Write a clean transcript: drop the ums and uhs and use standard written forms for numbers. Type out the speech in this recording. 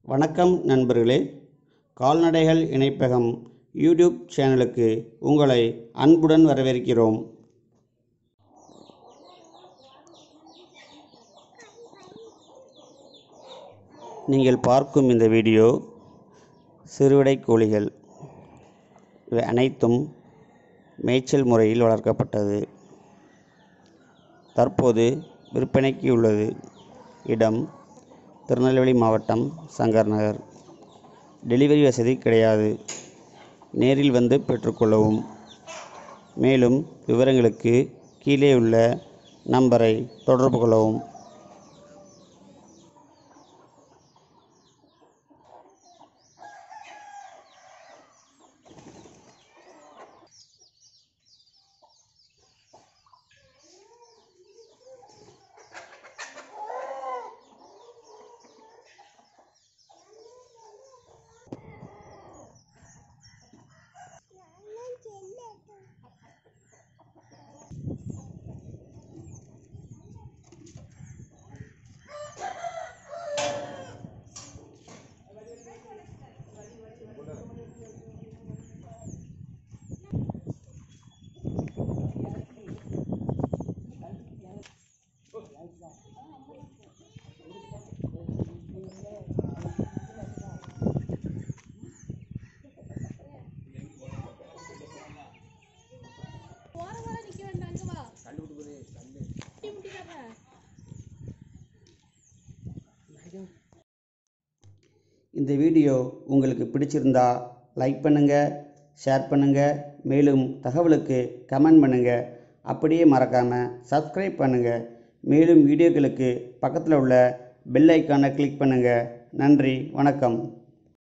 வணக்கம் நண்பர்களே, கால்நடைகள் இணைப்பகம் யூடியூப் சேனலுக்கு உங்களை அன்புடன் வரவேற்கிறோம். நீங்கள் பார்க்கும் இந்த வீடியோ சிறுவிடை கோழிகள். இவை அனைத்தும் மேய்ச்சல் முறையில் வளர்க்கப்பட்டது. தற்போது விற்பனைக்கு உள்ளது. இடம் திருநெல்வேலி மாவட்டம் சங்கர் நகர். டெலிவரி வசதி கிடையாது. நேரில் வந்து பெற்றுக்கொள்ளவும். மேலும் விவரங்களுக்கு கீழே உள்ள நம்பரை தொடர்பு கொள்ளவும். இந்த வீடியோ உங்களுக்கு பிடிச்சிருந்தா லைக் பண்ணுங்கள், ஷேர் பண்ணுங்கள். மேலும் தகவலுக்கு கமெண்ட் பண்ணுங்கள். அப்படியே மறக்காமல் சப்ஸ்கிரைப் பண்ணுங்கள். மேலும் வீடியோக்களுக்கு பக்கத்தில் உள்ள பெல் ஐக்கானை கிளிக் பண்ணுங்கள். நன்றி, வணக்கம்.